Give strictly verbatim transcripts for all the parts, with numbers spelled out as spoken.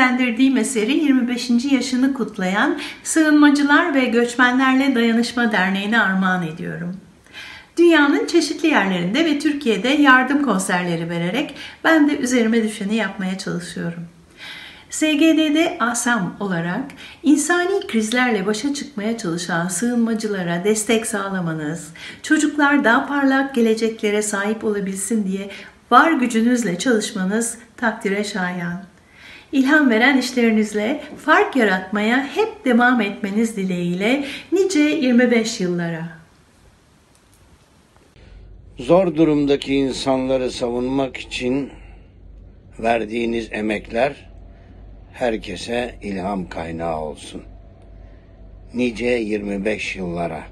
seslendirdiğim eseri yirmi beşinci yaşını kutlayan Sığınmacılar ve Göçmenlerle Dayanışma Derneği'ne armağan ediyorum. Dünyanın çeşitli yerlerinde ve Türkiye'de yardım konserleri vererek ben de üzerime düşeni yapmaya çalışıyorum. S G D'de ASAM olarak insani krizlerle başa çıkmaya çalışan sığınmacılara destek sağlamanız, çocuklar daha parlak geleceklere sahip olabilsin diye var gücünüzle çalışmanız takdire şayan. İlham veren işlerinizle fark yaratmaya hep devam etmeniz dileğiyle nice yirmi beş yıllara. Zor durumdaki insanları savunmak için verdiğiniz emekler herkese ilham kaynağı olsun. Nice yirmi beş yıllara.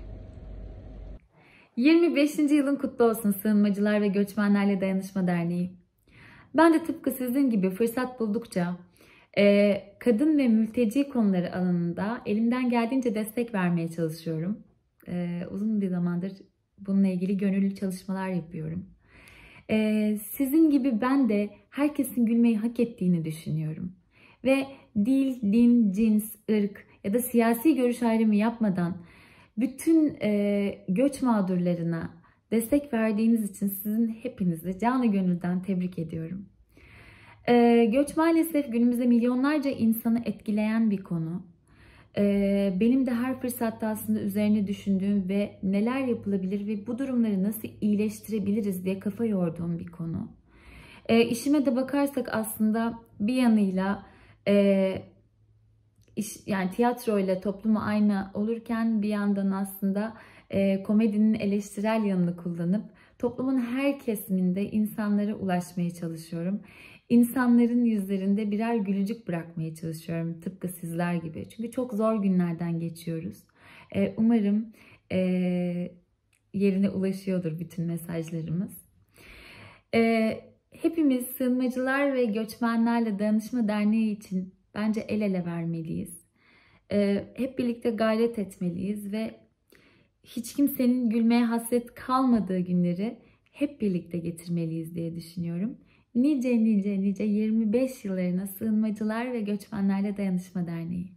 yirmi beşinci yılın kutlu olsun Sığınmacılar ve Göçmenlerle Dayanışma Derneği. Ben de tıpkı sizin gibi fırsat buldukça e, kadın ve mülteci konuları alanında elimden geldiğince destek vermeye çalışıyorum. E, uzun bir zamandır bununla ilgili gönüllü çalışmalar yapıyorum. E, sizin gibi ben de herkesin gülmeyi hak ettiğini düşünüyorum. Ve dil, din, cins, ırk ya da siyasi görüş ayrımı yapmadan bütün e, göç mağdurlarına destek verdiğiniz için sizin hepinizi canı gönülden tebrik ediyorum. E, göç maalesef günümüzde milyonlarca insanı etkileyen bir konu. E, benim de her fırsatta aslında üzerine düşündüğüm ve neler yapılabilir ve bu durumları nasıl iyileştirebiliriz diye kafa yorduğum bir konu. E, işime de bakarsak aslında bir yanıyla e, iş, yani tiyatro ile toplumu aynı olurken bir yandan aslında e, komedinin eleştirel yanını kullanıp toplumun her kesiminde insanlara ulaşmaya çalışıyorum. İnsanların yüzlerinde birer gülücük bırakmaya çalışıyorum tıpkı sizler gibi. Çünkü çok zor günlerden geçiyoruz. E, umarım e, yerine ulaşıyordur bütün mesajlarımız. E, hepimiz Sığınmacılar ve Göçmenlerle Dayanışma Derneği için bence el ele vermeliyiz. E, hep birlikte gayret etmeliyiz ve hiç kimsenin gülmeye hasret kalmadığı günleri hep birlikte getirmeliyiz diye düşünüyorum. Nice nice nice yirmi beş yıllarına Sığınmacılar ve Göçmenlerle Dayanışma Derneği.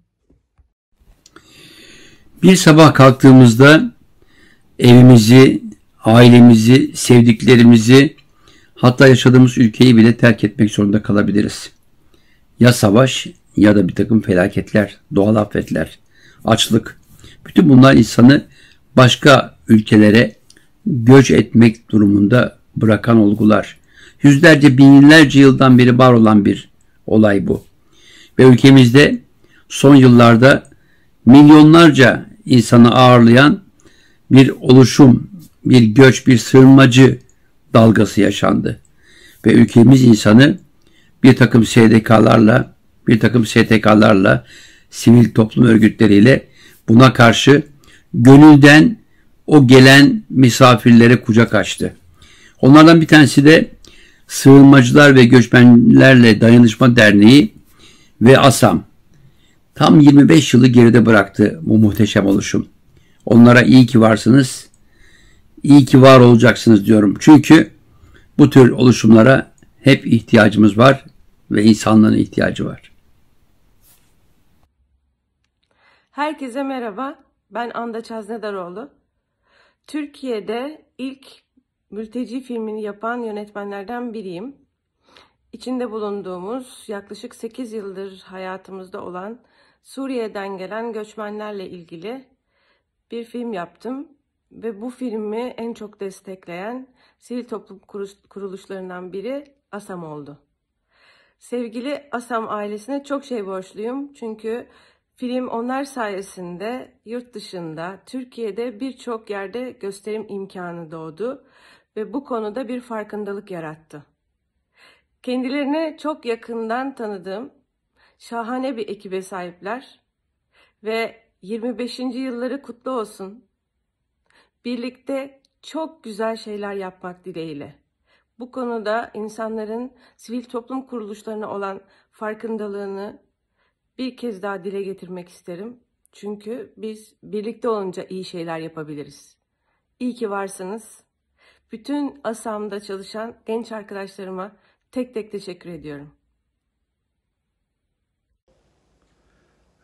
Bir sabah kalktığımızda evimizi, ailemizi, sevdiklerimizi, hatta yaşadığımız ülkeyi bile terk etmek zorunda kalabiliriz. Ya savaş ya da bir takım felaketler, doğal afetler, açlık. Bütün bunlar insanı başka ülkelere göç etmek durumunda bırakan olgular. Yüzlerce, binlerce yıldan beri var olan bir olay bu. Ve ülkemizde son yıllarda milyonlarca insanı ağırlayan bir oluşum, bir göç, bir sığınmacı dalgası yaşandı. Ve ülkemiz insanı bir takım S D K'larla, bir takım S T K'larla, sivil toplum örgütleriyle buna karşı gönülden o gelen misafirlere kucak açtı. Onlardan bir tanesi de Sığınmacılar ve Göçmenlerle Dayanışma Derneği ve ASAM. Tam yirmi beş yılı geride bıraktı bu muhteşem oluşum. Onlara iyi ki varsınız, iyi ki var olacaksınız diyorum. Çünkü bu tür oluşumlara hep ihtiyacımız var ve insanlığın ihtiyacı var. Herkese merhaba, ben Andaç Haznedaroğlu. Türkiye'de ilk mülteci filmini yapan yönetmenlerden biriyim. İçinde bulunduğumuz yaklaşık sekiz yıldır hayatımızda olan Suriye'den gelen göçmenlerle ilgili bir film yaptım. Ve bu filmi en çok destekleyen sivil toplum kuruluşlarından biri ASAM oldu. Sevgili ASAM ailesine çok şey borçluyum. Çünkü film onlar sayesinde yurt dışında, Türkiye'de birçok yerde gösterim imkanı doğdu. Ve bu konuda bir farkındalık yarattı. Kendilerini çok yakından tanıdığım şahane bir ekibe sahipler. Ve yirmi beşinci yılları kutlu olsun. Birlikte çok güzel şeyler yapmak dileğiyle. Bu konuda insanların sivil toplum kuruluşlarına olan farkındalığını bir kez daha dile getirmek isterim. Çünkü biz birlikte olunca iyi şeyler yapabiliriz. İyi ki varsınız. Bütün ASAM'da çalışan genç arkadaşlarıma tek tek teşekkür ediyorum.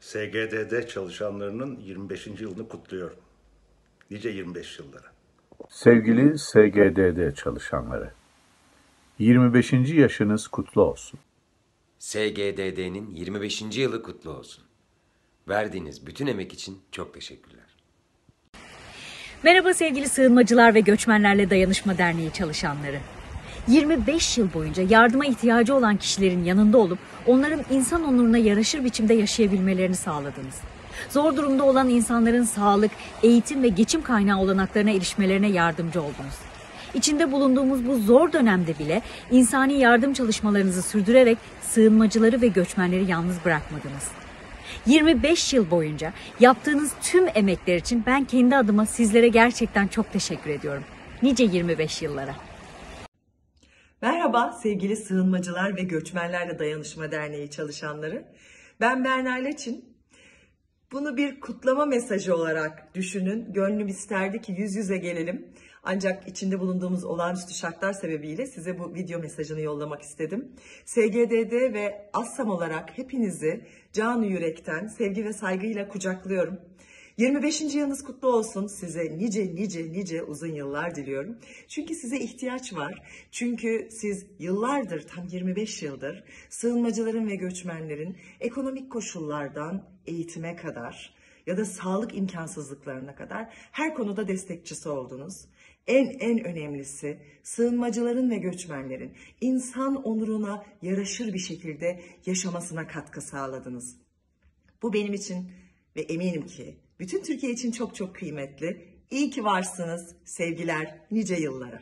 S G D D çalışanlarının yirmi beşinci yılını kutluyorum. Nice yirmi beş yıllara. Sevgili S G D D çalışanları, yirmi beşinci yaşınız kutlu olsun. S G D D'nin yirmi beşinci yılı kutlu olsun. Verdiğiniz bütün emek için çok teşekkürler. Merhaba sevgili Sığınmacılar ve Göçmenlerle Dayanışma Derneği çalışanları. yirmi beş yıl boyunca yardıma ihtiyacı olan kişilerin yanında olup onların insan onuruna yaraşır biçimde yaşayabilmelerini sağladınız. Zor durumda olan insanların sağlık, eğitim ve geçim kaynağı olanaklarına erişmelerine yardımcı oldunuz. İçinde bulunduğumuz bu zor dönemde bile insani yardım çalışmalarınızı sürdürerek sığınmacıları ve göçmenleri yalnız bırakmadınız. yirmi beş yıl boyunca yaptığınız tüm emekler için ben kendi adıma sizlere gerçekten çok teşekkür ediyorum. Nice yirmi beş yıllara. Merhaba sevgili Sığınmacılar ve Göçmenlerle Dayanışma Derneği çalışanları. Ben Berna Leçin. Bunu bir kutlama mesajı olarak düşünün. Gönlüm isterdi ki yüz yüze gelelim. Ancak içinde bulunduğumuz olağanüstü şartlar sebebiyle size bu video mesajını yollamak istedim. S G D D ve ASSAM olarak hepinizi canı yürekten sevgi ve saygıyla kucaklıyorum. yirmi beşinci yılınız kutlu olsun. Size nice nice nice uzun yıllar diliyorum. Çünkü size ihtiyaç var. Çünkü siz yıllardır, tam yirmi beş yıldır sığınmacıların ve göçmenlerin ekonomik koşullardan eğitime kadar ya da sağlık imkansızlıklarına kadar her konuda destekçisi oldunuz. En en önemlisi sığınmacıların ve göçmenlerin insan onuruna yaraşır bir şekilde yaşamasına katkı sağladınız. Bu benim için ve eminim ki bütün Türkiye için çok çok kıymetli. İyi ki varsınız. Sevgiler nice yıllara.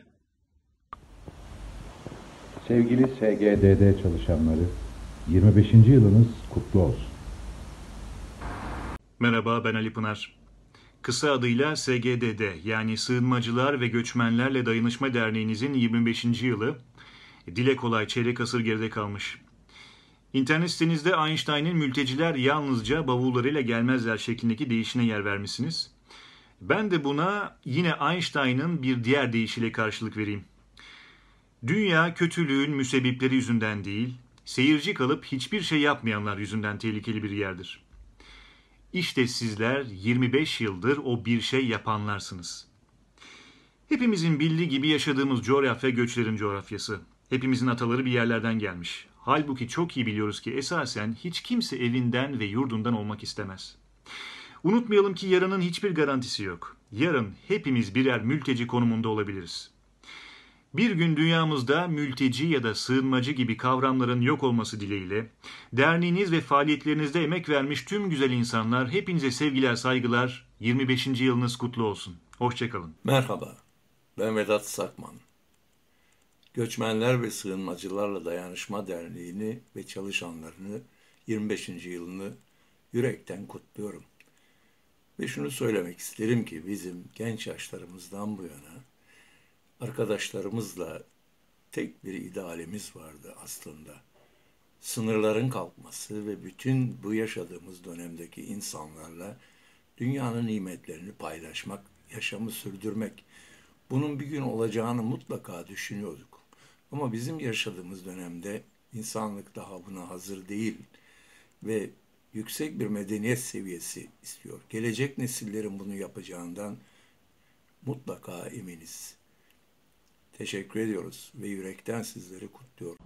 Sevgili S G D D çalışanları, yirmi beşinci yılınız kutlu olsun. Merhaba, ben Ali Pınar. Kısa adıyla S G D D yani Sığınmacılar ve Göçmenlerle Dayanışma Derneğinizin yirmi beşinci yılı dile kolay çeyrek asır geride kalmış. İnternet sitenizde Einstein'ın mülteciler yalnızca bavullarıyla gelmezler şeklindeki deyişine yer vermişsiniz. Ben de buna yine Einstein'ın bir diğer deyişiyle karşılık vereyim. Dünya kötülüğün müsebbipleri yüzünden değil, seyirci kalıp hiçbir şey yapmayanlar yüzünden tehlikeli bir yerdir. İşte sizler yirmi beş yıldır o bir şey yapanlarsınız. Hepimizin bildiği gibi yaşadığımız coğrafya göçlerin coğrafyası. Hepimizin ataları bir yerlerden gelmiş. Halbuki çok iyi biliyoruz ki esasen hiç kimse evinden ve yurdundan olmak istemez. Unutmayalım ki yarının hiçbir garantisi yok. Yarın hepimiz birer mülteci konumunda olabiliriz. Bir gün dünyamızda mülteci ya da sığınmacı gibi kavramların yok olması dileğiyle, derneğiniz ve faaliyetlerinizde emek vermiş tüm güzel insanlar, hepinize sevgiler, saygılar, yirmi beşinci yılınız kutlu olsun. Hoşçakalın. Merhaba, ben Vedat Sakman. Göçmenler ve Sığınmacılarla Dayanışma Derneği'ni ve çalışanlarını yirmi beşinci yılını yürekten kutluyorum. Ve şunu söylemek isterim ki bizim genç yaşlarımızdan bu yana arkadaşlarımızla tek bir idealimiz vardı aslında. Sınırların kalkması ve bütün bu yaşadığımız dönemdeki insanlarla dünyanın nimetlerini paylaşmak, yaşamı sürdürmek. Bunun bir gün olacağını mutlaka düşünüyorduk. Ama bizim yaşadığımız dönemde insanlık daha buna hazır değil ve yüksek bir medeniyet seviyesi istiyor. Gelecek nesillerin bunu yapacağından mutlaka eminiz. Teşekkür ediyoruz ve yürekten sizleri kutluyorum.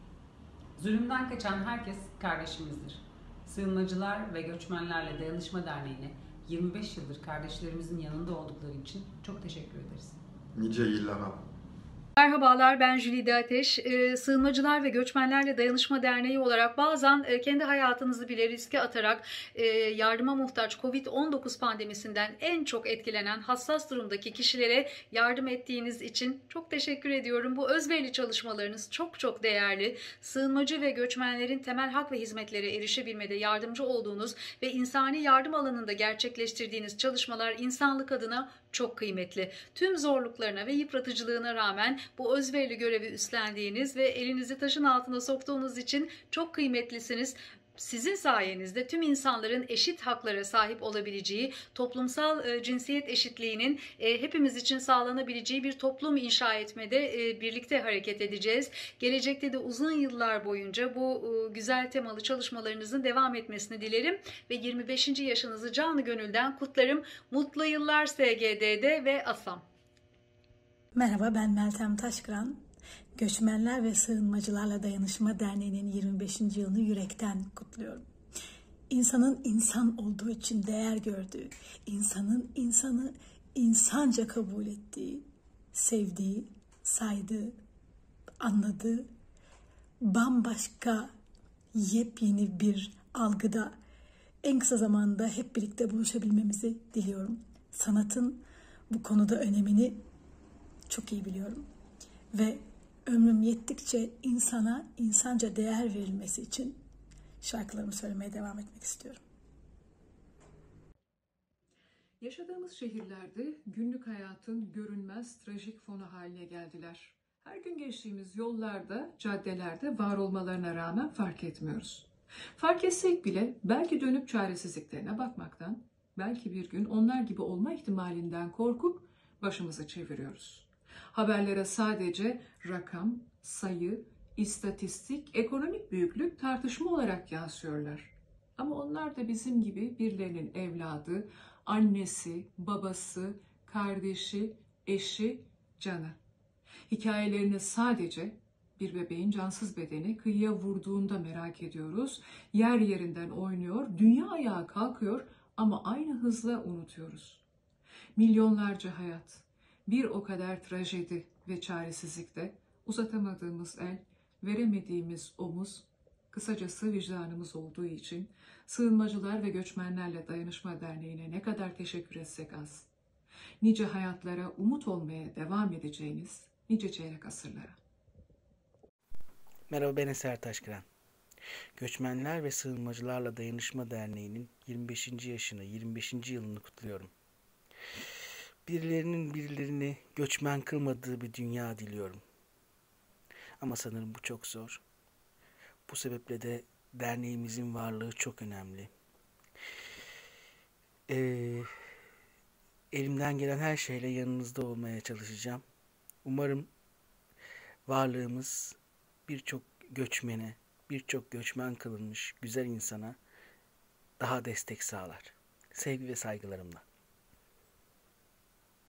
Zulümden kaçan herkes kardeşimizdir. Sığınmacılar ve Göçmenlerle Dayanışma Derneği'ne yirmi beş yıldır kardeşlerimizin yanında oldukları için çok teşekkür ederiz. Nice yıllara. Merhabalar, ben Jülide Ateş. Ee, Sığınmacılar ve Göçmenlerle Dayanışma Derneği olarak bazen e, kendi hayatınızı bile riske atarak e, yardıma muhtaç kovid on dokuz pandemisinden en çok etkilenen hassas durumdaki kişilere yardım ettiğiniz için çok teşekkür ediyorum. Bu özverili çalışmalarınız çok çok değerli. Sığınmacı ve göçmenlerin temel hak ve hizmetlere erişebilmede yardımcı olduğunuz ve insani yardım alanında gerçekleştirdiğiniz çalışmalar insanlık adına çok kıymetli. Tüm zorluklarına ve yıpratıcılığına rağmen bu özverili görevi üstlendiğiniz ve elinizi taşın altına soktuğunuz için çok kıymetlisiniz. sizin sayenizde tüm insanların eşit haklara sahip olabileceği, toplumsal e, cinsiyet eşitliğinin e, hepimiz için sağlanabileceği bir toplum inşa etmede e, birlikte hareket edeceğiz. Gelecekte de uzun yıllar boyunca bu e, güzel temalı çalışmalarınızın devam etmesini dilerim ve yirmi beşinci yaşınızı canı gönülden kutlarım. Mutlu yıllar S G D D ve ASAM. Merhaba, ben Meltem Taşkıran. Göçmenler ve Sığınmacılarla Dayanışma Derneği'nin yirmi beşinci yılını yürekten kutluyorum. İnsanın insan olduğu için değer gördüğü, insanın insanı insanca kabul ettiği, sevdiği, saydığı, anladığı, bambaşka yepyeni bir algıda en kısa zamanda hep birlikte buluşabilmemizi diliyorum. Sanatın bu konuda önemini çok iyi biliyorum ve ömrüm yettikçe insana insanca değer verilmesi için şarkılarımı söylemeye devam etmek istiyorum. Yaşadığımız şehirlerde günlük hayatın görünmez trajik fonu haline geldiler. Her gün geçtiğimiz yollarda, caddelerde var olmalarına rağmen fark etmiyoruz. Fark etsek bile belki dönüp çaresizliklerine bakmaktan, belki bir gün onlar gibi olma ihtimalinden korkup başımızı çeviriyoruz. Haberlere sadece rakam, sayı, istatistik, ekonomik büyüklük, tartışma olarak yansıyorlar. Ama onlar da bizim gibi birilerinin evladı, annesi, babası, kardeşi, eşi, canı. Hikayelerini sadece bir bebeğin cansız bedeni kıyıya vurduğunda merak ediyoruz. Yer yerinden oynuyor, dünya ayağa kalkıyor ama aynı hızla unutuyoruz. Milyonlarca hayat, bir o kadar trajedi ve çaresizlikte uzatamadığımız el, veremediğimiz omuz, kısacası vicdanımız olduğu için Sığınmacılar ve Göçmenlerle Dayanışma Derneği'ne ne kadar teşekkür etsek az. Nice hayatlara umut olmaya devam edeceğiniz nice çeyrek asırlara. Merhaba, ben Eser Taşkıran. Göçmenler ve Sığınmacılarla Dayanışma Derneği'nin yirmi beşinci yaşını, yirmi beşinci yılını kutluyorum. Birilerinin birilerini göçmen kılmadığı bir dünya diliyorum. Ama sanırım bu çok zor. Bu sebeple de derneğimizin varlığı çok önemli. Ee, elimden gelen her şeyle yanınızda olmaya çalışacağım. Umarım varlığımız birçok göçmene, birçok göçmen kılınmış güzel insana daha destek sağlar. Sevgi ve saygılarımla.